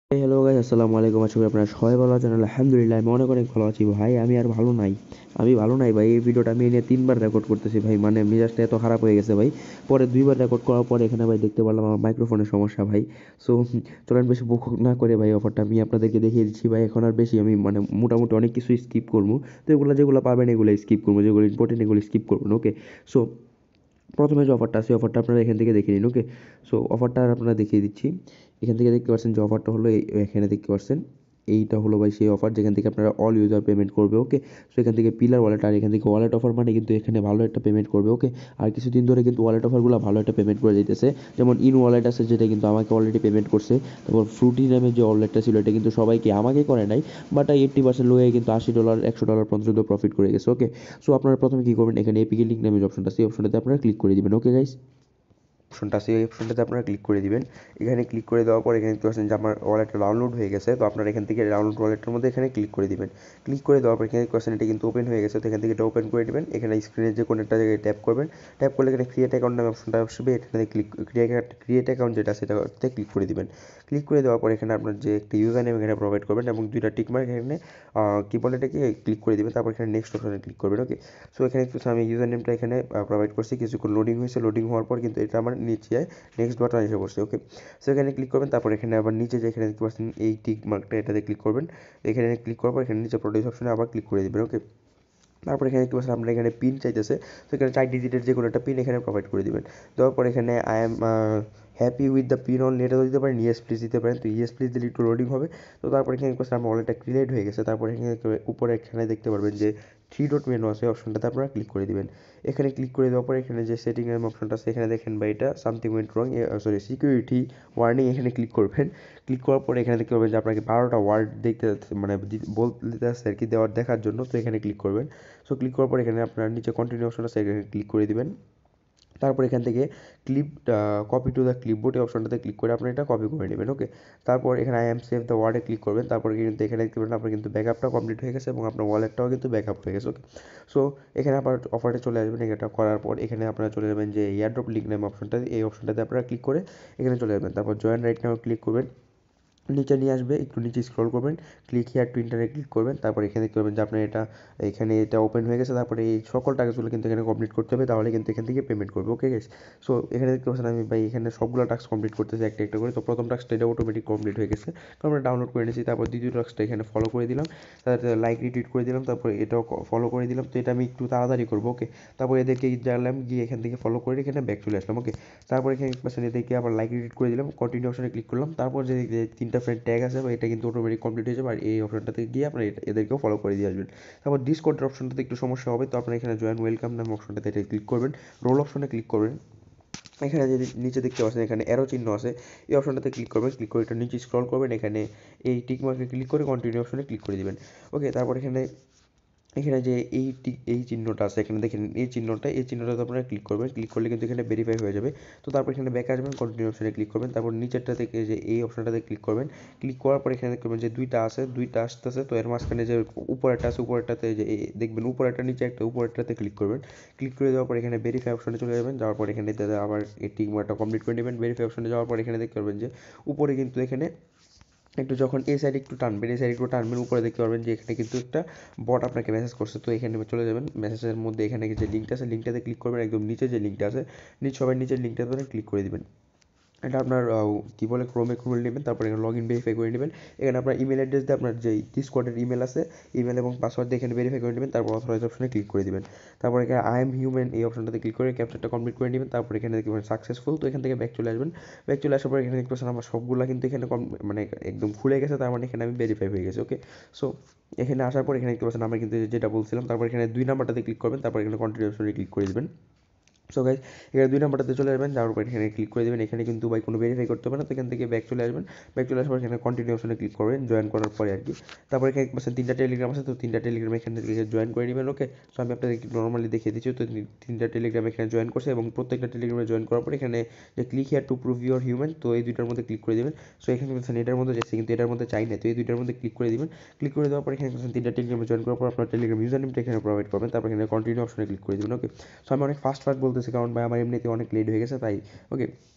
Hello guys, আসসালামু আলাইকুম। আশা করি আপনারা সবাই ভালো আছেন। আলহামদুলিল্লাহ আমি অনেক ভালো আছি ভাই। আমি ভালো নাই ভাই। এই ভিডিওটা আমি এনে 3 বার রেকর্ড করতেছি ভাই, মানে মেজাজটা এত খারাপ হয়ে গেছে ভাই। পরে 2বার রেকর্ড করার পরে এখানে ভাই দেখতে পারলাম আমার মাইক্রোফোনের সমস্যা ভাই। সো চলেন বেশি বক না করে ভাই অফারটা আমি আপনাদেরকে দেখিয়ে দিচ্ছি ভাই। এখন আর বেশি আমি মানে মোটামুটি অনেক কিছু স্কিপ করবো। তো এগুলো যেগুলো পারবেন এগুলো স্কিপ করবো, যেগুলো ইম্পর্টেন্ট এগুলো স্কিপ করবেন। ওকে, সো প্রথমে যে অফারটা আছে অফারটা আপনারা এখান থেকে দেখে নিন। ওকে, সো অফারটা আপনারা দেখিয়ে দিচ্ছি। এখান থেকে দেখতে পাচ্ছেন যে অফারটা হলো এখানে দেখতে পাচ্ছেন এইটা হলো ভাই সেই অফার যেখান থেকে আপনারা অল ইউজার পেমেন্ট করবে। ওকে, সো এখান থেকে পিলার ওয়ালেট, আর এখান থেকে ওয়ালেট অফার মানে কিন্তু এখানে ভালো একটা পেমেন্ট করবে। ওকে, আর কিছুদিন ধরে কিন্তু ওয়ালেট অফারগুলো ভালো একটা পেমেন্ট করে দিতেছে। যেমন ইন ওয়ালেট আছে যেটা কিন্তু আমাকে অলরেডি পেমেন্ট করছে। তারপর ফ্রুটি নামের যে ওয়ালেটটা ছিল এটা কিন্তু সবাইকে আমাকে করে নাই, বাট 80% লোয়ে কিন্তু $80 $100 পর্যন্ত প্রফিট করে গেছে। ওকে, সো আপনারা প্রথমে কী করবেন, এখানে এপিকে লিঙ্ক নামে যে অপশনটা সেই অপশনটাতে আপনারা ক্লিক করে দিবেন। ওকে গাইস, অপশনটা আছে এই অপশনটাতে আপনারা ক্লিক করে দিবেন। এখানে ক্লিক করে দেওয়ার পর এখানে দেখতে পাচ্ছেন যে আমার ওয়ালেটটা ডাউনলোড হয়ে গেছে। তো আপনারা এখান থেকে ডাউনলোড ওয়ালেটের মধ্যে এখানে ক্লিক করে দিবেন। ক্লিক করে দেওয়ার পর এখানে দেখতে পাচ্ছেন এটা কিন্তু ওপেন হয়ে গেছে। তো এখান থেকে এটা ওপেন করে দিবেন। এখানে স্ক্রিনের যে কোনো একটা জায়গায় ট্যাপ করবেন। ট্যাপ করলে এখানে ক্রিয়েট অ্যাকাউন্ট নামে অপশনটা আসবে, এখানে ক্রিয়েট অ্যাকাউন্ট যেটা সেটাতে ক্লিক করে দিবেন। ক্লিক করে দেওয়ার পর এখানে আপনার যে একটা ইউজার নেম এখানে প্রোভাইড করবেন এবং 2টা টিক মার্ক এখানে কী বলে এটাকে ক্লিক করে দিবেন। তারপর এখানে নেক্সট অপশনে ক্লিক করবেন। ওকে, সো এখানে একটু আমি ইউজার নেমটা এখানে প্রোভাইড করছি, কিছুক্ষণ লোডিং হয়েছে। লোডিং হওয়ার পর কিন্তু এটা আমার নিচে নেক্সট বাটন এসে পড়ছে। ওকে, সো এখানে ক্লিক করবেন। তারপর এখানে আবার নিচে যে এখানে দেখতে পাচ্ছেন এই টিক মার্কটা এটাতে ক্লিক করবেন। এখানে ক্লিক করার পর এখানে নিচে প্রোডিউস অপশনে আবার ক্লিক করে দেবেন। ওকে, তারপর এখানে দেখতে পাচ্ছেন আপনার এখানে পিন চাইতেছে। তো এখানে 4 ডিজিটের যে কোনো একটা পিন এখানে প্রোভাইড করে দিবেন। দেওয়ার পর এখানে I am happy with the pin only এটাও দিতে পারেন, ইয়েস প্লিজ দিতে পারেন। তো ইয়েস প্লিজ দিলে একটু লোডিং হবে। তো তারপর এখানে দেখতে পাচ্ছেন আমার ওয়ালেটটা ক্রিয়েট হয়ে গেছে। তারপর এখানে উপরে এখানে দেখতে পারবেন যে 3 ডট মেনু আছে, অপশনটাতে আপনারা ক্লিক করে দিবেন। এখানে ক্লিক করে দেওয়ার পর এখানে যে সেটিংয়ের অপশনটা আছে এখানে দেখেন বা এটা something went wrong, sorry security warning, এখানে ক্লিক করবেন। ক্লিক করার পরে এখানে দেখতে পাবেন যে আপনাকে 12টা ওয়ার্ড দেখতে মানে বলতে আছে আর কি দেখার জন্য। তো এখানে ক্লিক করবেন। সো ক্লিক করার পর এখানে আপনার নিচে কন্টিনিউ অপশন আছে এখানে ক্লিক করে দিবেন। তারপর এখান থেকে clip copy to the clipboard এই অপশনটাতে ক্লিক করে আপনি এটা কপি করে নেবেন। ওকে, তারপর এখানে আই এম সেভ দ্য ওয়ার্ডে ক্লিক করবেন। তারপর কিন্তু এখানে দেখতে পারেন আপনার কিন্তু ব্যাকআপটা কমপ্লিট হয়ে গেছে এবং আপনার ওয়ালেটটাও কিন্তু ব্যাকআপ হয়ে গেছে। ওকে, সো এখানে আপনার অফারে চলে আসবেন। এটা করার পর এখানে আপনারা চলে যাবেন যে এয়ারড্রপ লিঙ্ক নামে অপশনটা, এই অপশনটাতে আপনারা ক্লিক করে এখানে চলে যাবেন। তারপর জয়েন রাইট নাও ক্লিক করবেন। নিচে নিয়ে আসবে, একটু নিচে স্ক্রল করবেন, click here to internet click করবেন। তারপর এখানে দেখতে পাবেন যে আপনার এখানে এটা ওপেন হয়ে গেছে। তারপরে এই সকল টাস্কগুলো কিন্তু এখানে কমপ্লিট করতে হবে, তাহলে কিন্তু এখান থেকে পেমেন্ট করবে। ওকে গাইস, সো এখানে দেখতে পাচ্ছেন আমি ভাই এখানে সবগুলো টাস্ক কমপ্লিট করতেছি একটা একটা করে। তো প্রথম টাস্কটা এটা অটোমেটিক কমপ্লিট হয়ে গেছে, তো আমরা ডাউনলোড করে নিয়েছি। তারপর দ্বিতীয় টাস্কটা এখানে ফলো করে দিলাম, তারপরে লাইক রিটুইট করে দিলাম, তারপর এটাও ফলো করে দিলাম। তো এটা আমি একটু তাড়াতাড়ি করবো। ওকে, তারপর এদেরকে জানলাম গিয়ে এখান থেকে ফলো করে এখানে ব্যাক চলে আসলাম। ওকে, তারপর এখানে পাচ্ছেন এদেরকে আবার লাইক রিটুইট করে দিলাম, কন্টিনিউ অপশনে ক্লিক করলাম। তারপর যে 3টা ফ্রেন্ড ট্যাগ আছে বা এটা কিন্তু অটোমেটিক কমপ্লিট হয়ে যাবে, আর এই অপশনটাতে গিয়ে আপনার এদেরকেও ফলো করে দিয়ে আসবেন। তারপর ডিসকর্ডের অপশনটাতে একটু সমস্যা হবে, তো আপনার এখানে জয়েন ওয়েলকাম নামে অপশনটাতে এটা ক্লিক করবেন, রোল অপশনে ক্লিক করবেন। এখানে যদি নিচে দেখতে পাচ্ছেন এখানে অ্যারো চিহ্ন আছে, এই অপশনটাতে ক্লিক করবেন। ক্লিক করে এটা নিচে স্ক্রল করবেন, এখানে এই টিক মার্কে ক্লিক করে কন্টিনিউ অপশনে ক্লিক করে দিবেন। ওকে, তারপর এখানে এখানে যে এই চিহ্নটা আছে এখানে দেখেন, এই চিহ্নটাতে আপনারা ক্লিক করবেন। ক্লিক করলে কিন্তু এখানে ভেরিফাই হয়ে যাবে। তো তারপর এখানে ব্যাক আসবেন, কন্টিনিউ অপশনে ক্লিক করবেন। তারপর নিচেরটা থেকে যে এই অপশনটাতে ক্লিক করবেন। ক্লিক করার পর এখানে দেখবেন যে দুইটা আসতেছে। তো এর মাঝখানে যে উপরেরটা আছে উপরেরটাতে যে দেখবেন উপরেরটা নিচে একটা উপরেরটাতে ক্লিক করবেন। ক্লিক করে দেওয়ার পর এখানে ভেরিফাই অপশনে চলে যাবেন। যাওয়ার পর এখানে আবার এই টিক মার্কটা কমপ্লিট করে নেবেন। ভেরিফাই অপশনে যাওয়ার পর এখানে দেখতে পারবেন যে উপরে কিন্তু এখানে একটু যখন এই সাইডে একটু টানবেন উপরে দেখতে পারবেন যে এখানে কিন্তু একটা বট আপনাকে মেসেজ করছে। তো এখানে চলে যাবেন, মেসেজের মধ্যে এখানে যে লিঙ্কটা আছে লিঙ্কটাতে ক্লিক করবেন। একদম নিচে যে লিঙ্কটা আছে সবাই নিচের লিঙ্কটাতে ক্লিক করে দিবেন। এটা আপনার কী বলে ক্রোমে খুলে নেবেন। তারপর এখানে লগ ইন ভেরিফাই করে নেবেন। এখানে আপনার ইমেল অ্যাড্রেস দিয়ে আপনার যে ডিসকর্ডের ইমেল আছে ইমেল এবং পাসওয়ার্ড দিয়ে এখানে ভেরিফাই করে নেবেন। তারপর অথরাইজ অপশনে ক্লিক করে দিবেন। তারপর এখানে আই এম হিউম্যান এই অপশনটাতে ক্লিক করে ক্যাপচারটা কমপ্লিট করে নেবেন। তারপর এখানে দেখবেন সাকসেসফুল। তো এখান থেকে ব্যাক চলে আসবেন। ব্যাক চলে আসার পর এখানে দেখতে পাচ্ছেন আমার সবগুলো কিন্তু এখানে মানে একদম খুলে গেছে, তার মানে এখানে আমি ভেরিফাই হয়ে গেছে। ওকে, সো এখানে আসার পর এখানে দেখতে পাচ্ছেন আমরা কিন্তু যেটা বলছিলাম। তারপর এখানে 2 নাম্বারটাতে ক্লিক করবেন। তারপর এখানে কন্টিনিউ অপশনে ক্লিক করে দেবেন। সো গাইজ এখানে 2 নাম্বারটাতে চলে যাবেন, যাওয়ার পর এখানে ক্লিক করে দেবেন। এখানে কিন্তু ভাই কোনো ভেরিফাই করতে হবে না। তো এখান থেকে ব্যাক চলে আসবেন। ব্যাক চলে আসার পর এখানে কন্টিনিউ অপশনে ক্লিক করবেন জয়েন করার পরে আর কি। তারপর এখানে পাচ্ছেন 3টা টেলিগ্রাম আছে, তো 3টা টেলিগ্রাম এখান থেকে জয়েন করে নেবেন। ওকে, সো আমি আপনাদের নর্মালি দেখিয়ে দিচ্ছি। তো 3টা টেলিগ্রাম এখানে জয়েন করছে এবং প্রত্যেকটা টেলিগ্রামে জয়েন করার পর এখানে যে click here to prove your human, তো এই 2টার মধ্যে ক্লিক করে দেবেন। সো এখানে পাচ্ছেন এটার মধ্যে যাচ্ছে কিন্তু এটার মধ্যে চাই না, তো এই 2টার মধ্যে ক্লিক করে দিবেন। ক্লিক করে দেওয়ার পর এখানে পাচ্ছেন 3টা টেলিগ্রামে জয়েন করার পর আপনার টেলিগ্রাম ইউজার নেমটা এখানে প্রোভাইড করবেন। তারপর এখানে কন্টিনিউ অপশনে ক্লিক করে দেবেন। ওকে, সো আমি অনেক ফাস্ট বলতেছি কারণ ভাই আমার এমনিতে অনেক লেট হয়ে গেছে তাই। ওকে,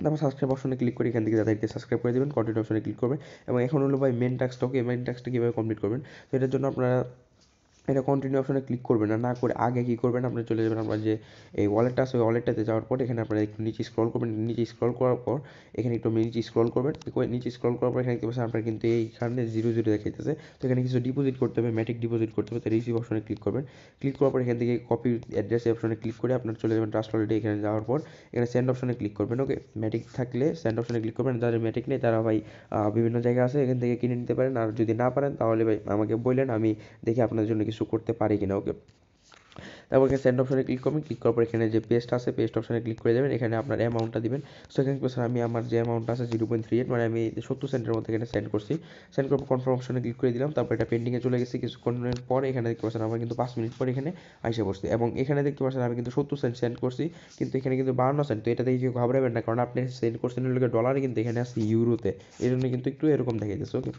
তারপর সাবস্ক্রাইব অপশনে ক্লিক করে এখান থেকে তাদেরকে সাবস্ক্রাইব করে দেবেন, কন্টিনিউ অপশনে ক্লিক করবেন এবং এখন হলো ভাই মেন টাস্কটা। ওকে, মেন টাস্কটা কীভাবে কমপ্লিট করবেন, তো এটার জন্য আপনারা এটা কন্টিনিউ অপশনে ক্লিক করবেন না, না করে আগে কী করবেন, আপনি চলে যাবেন আপনার যে এই ওয়ালেটটা আছে ওই ওয়ালেটটাতে যাওয়ার পর এখানে আপনারা একটু নিচে স্ক্রল করবেন, নিচে স্ক্রল করার পর এখানে একটু নিচে স্ক্রল করবেন, নিচে স্ক্রল করার পর এখানে দেখতে পাচ্ছেন আপনার কিন্তু এইখানে 0 দেখাইতেছে, তো এখানে কিছু ডিপোজিট করতে হবে, ম্যাটিক ডিপোজিট করতে হবে, তো রিসিভ অপশনে ক্লিক করবেন। ক্লিক করার পর এখান থেকে কপি অ্যাড্রেস অপশনে ক্লিক করে আপনার চলে যাবেন ট্রাস্ট ওয়ালেটে। এখানে যাওয়ার পর এখানে সেন্ড অপশনে ক্লিক করবেন। ওকে, ম্যাটিক থাকলে সেন্ড অপশনে ক্লিক করবেন, যাদের ম্যাটিক নেই তারা ভাই বিভিন্ন জায়গা আছে এখান থেকে কিনে নিতে পারেন, আর যদি না পারেন তাহলে ভাই আমাকে বললেন, আমি দেখি আপনাদের জন্য কিছু করতে পারি কিনা। ওকে, তারপর এখানে সেন্ড অপশনে ক্লিক করবেন, ক্লিক করার পর এখানে যে পেস্ট আছে পেস্ট অপশনে ক্লিক করে দেবেন, এখানে আপনার অ্যামাউন্টটা দিবেন। সো এখানে স্যার আমি আমার যে অ্যামাউন্টটা আছে 0.38 মানে আমি 70 সেন্টের মধ্যে এখানে সেন্ড করছি। সেন্ড করার পর কনফার্ম অপশনে ক্লিক করে দিলাম, তারপর এটা পেন্ডিংয়ে চলে গেছে কিছুক্ষণের পর। এখানে দেখতে পাচ্ছেন আমার কিন্তু 5 মিনিট পর এখানে আইসা পড়ছে এবং এখানে দেখতে পাচ্ছেন আমি কিন্তু 70 সেন্ট সেন্ড করছি, কিন্তু এখানে কিন্তু 52 সেন্ট। তো এটা দেখে কেউ ঘাবড়াবেন না, কারণ আপনি সেন্ড করছেন হলো ডলারে, কিন্তু এখানে আছে ইউরোতে, এই জন্য কিন্তু একটু এরকম দেখাইতেছে। ওকে,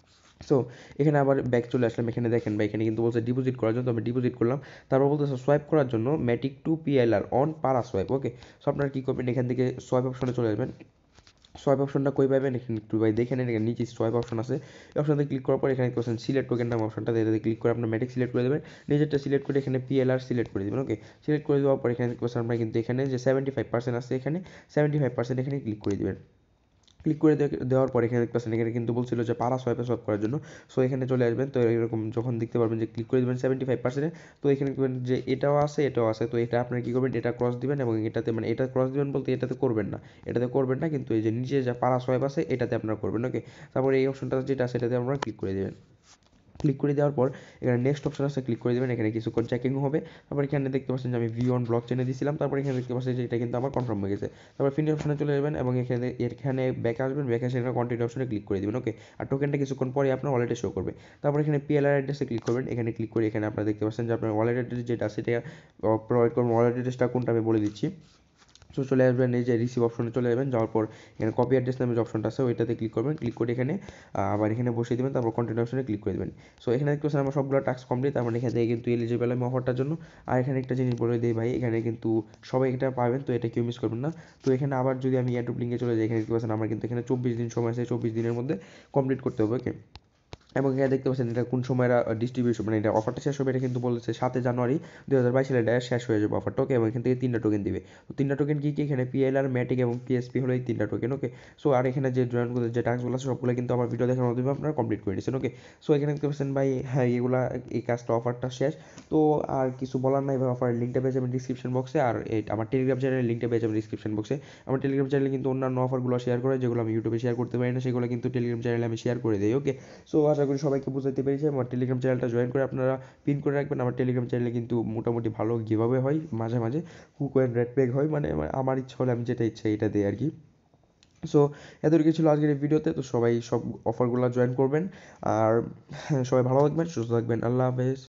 সো এখানে আবার ব্যাক চলে আসলাম, এখানে দেখেন বা এখানে কিন্তু বলছে ডিপোজিট করার জন্য, তো আমি ডিপোজিট করলাম। তারপর বলতেছে সোয়াইপ করার জন্য ম্যাটিক টু পিএলআর অন পারা সোয়াইপ। ওকে, সো আপনারা কী করবেন, এখান থেকে সোয়াইপ অপশনে চলে যাবেন। সোয়াইপ অপশনটা কই পাবেন, এখানে একটু ভাই দেখে নেন, এখানে নিচে সোয়াইপ অপশন আছে, এই অপশনতে ক্লিক করার পর এখানে কোশ্চেন সিলেক্ট টোকেন নাম অপশনটা, এটাতে ক্লিক করে আপনার ম্যাটিক সিলেক্ট করে দেবেন, নিজেরটা সিলেক্ট করে এখানে পিএলআর সিলেক্ট করে দেবেন। ওকে, সিলেক্ট করে দেওয়ার পর এখানে কোশ্চেন আমরা কিন্তু এখানে যে 75% আছে এখানে 75% এখানে ক্লিক করে দেবেন। ক্লিক করে দেওয়ার পর এখানে দেখতে পাচ্ছেন এখানে কিন্তু বলছিল যে পারা সোয়াইপে সোয়াইপ করার জন্য। সো এখানে চলে আসবেন, তো এরকম যখন দেখতে পারবেন যে ক্লিক করে দেবেন 75%, তো এখানে দেখবেন যে এটাও আছে এটাও আছে, তো এটা আপনার কী করবেন, এটা ক্রস দিবেন এবং এটাতে মানে এটা ক্রস দিবেন বলতে এটাতে করবেন না, এটাতে করবেন না, কিন্তু এই যে নিচে যা পারা সোয়াইপ আছে এটাতে আপনারা করবেন। ওকে, তারপরে এই অপশনটা যেটা আছে এটাতে আপনারা ক্লিক করে দেবেন। ক্লিক করে দেওয়ার পর এখানে নেক্সট অপশন আছে, ক্লিক করে দেবেন, এখানে কিছুক্ষণ চেকিং হবে। তারপর এখানে দেখতে পাচ্ছেন যে আমি ভি অন ব্লক চেনে দিয়েছিলাম, তারপর এখানে দেখতে পাচ্ছেন যে এটা কিন্তু আমার কনফার্ম হয়ে গেছে। তারপর ফিনিশ অপশনে চলে যাবেন এবং এখানে ব্যাকে আসবেন, ব্যাকে এসে এখানে কন্টিনিউ অপশনে ক্লিক করে দেবেন। ওকে, আর টোকেনটা কিছুক্ষণ পরে আপনার ওয়ালেটে শো করবে। তারপর এখানে পিএলআর অ্যাড্রেসে ক্লিক করবেন, এখানে ক্লিক করে এখানে আপনারা দেখতে পাচ্ছেন যে আপনার ওয়ালেট অ্যাড্রেস যেটা আছে সেটা প্রোভাইড করবেন। ওয়ালেট অ্যাড্রেসটা কোনটা আমি বলে দিচ্ছি। সো চলে আসবেন এই যে রিসিভ অপশনে চলে যাবেন, যাওয়ার পর এখানে কপি অ্যাড্রেস নামে যে অপশনটা আছে ওইটাতে ক্লিক করবেন, ক্লিক করে এখানে আবার এখানে বসিয়ে দেবেন, তারপর কন্টিনিউ অপশনে ক্লিক করে দেবেন। সো এখানে দেখতে পাচ্ছেন আমার সবগুলো টাস্ক কমপ্লিট, তার মানে এখান থেকে কিন্তু এলিজিবল আমি অফারটার জন্য। আর এখানে একটা জিনিস বলে দিই ভাই, এখানে কিন্তু সবাই এটা পাবেন, তো এটা কেউ মিস করবেন না। তো এখানে আবার যদি আমি ইউটিউব লিঙ্কে চলে যাই, এখানে দেখতে পাচ্ছেন আমার কিন্তু এখানে 24 দিন সময় আছে, 24 দিনের মধ্যে কমপ্লিট করতে হবে। ওকে, এবং এখানে দেখতে পাচ্ছেন এটা কোন সময় ডিস্ট্রিবিউশন মানে এটা অফারটা শেষ হবে, এটা কিন্তু বলেছে 7 জানুয়ারি 2022 সালে এটা শেষ হয়ে যাবে অফারটা। ওকে, এবং এখান থেকে 3টা টোকেন দিবে। তো 3টা টোকেন কী কী, এখানে পিএলআর, ম্যাটিক এবং পিএসপি হলো এই 3টা টোকেন। ওকে, সো আর এখানে যে জয়েন করতে যে টাস্কগুলো আছে সবগুলো কিন্তু আমার ভিডিও দেখার মাধ্যমে আপনারা কমপ্লিট করে নিচ্ছেন। ওকে, সো এখানে দেখতে পাচ্ছেন ভাই হ্যাঁ এগুলা এই কাজটা অফারটা শেষ। তো আর কিছু বলার নাই ভাই, অফারের লিঙ্কটা পেয়ে যাবেন ডিসক্রিপশন বক্সে, আর আমার টেলিগ্রাম চ্যানেলের লিঙ্কটা পেয়ে যাবেন ডিসক্রিপশন বক্সে। আমার টেলিগ্রাম চ্যানেলে কিন্তু অন্যান্য অফারগুলো শেয়ার করে, যেগুলো আমি ইউটিউবে শেয়ার করতে পারি না সেগুলো কিন্তু টেলিগ্রাম চ্যানেলে আমি শেয়ার করে দিই। ওকে, সো আশা করি সবাইকে বুঝাইতে পেরেছি। আমার টেলিগ্রাম চ্যানেলটা জয়েন করে আপনারা পিন করে রাখবেন। আমার টেলিগ্রাম চ্যানেলে কিন্তু মোটামুটি ভালো গিভআওয়ে হয়, মাঝে মাঝে হুক অ্যান্ড রেড পেগ হয়, মানে আমার ইচ্ছা হলে আমি যেটা ইচ্ছা এটা দিই আর কি। সো এতটুকু ছিল আজকের এই ভিডিওতে, তো সবাই সব অফারগুলো জয়েন করবেন। আর সবাই ভালো থাকবেন, সুস্থ থাকবেন, আল্লাহ হাফেজ।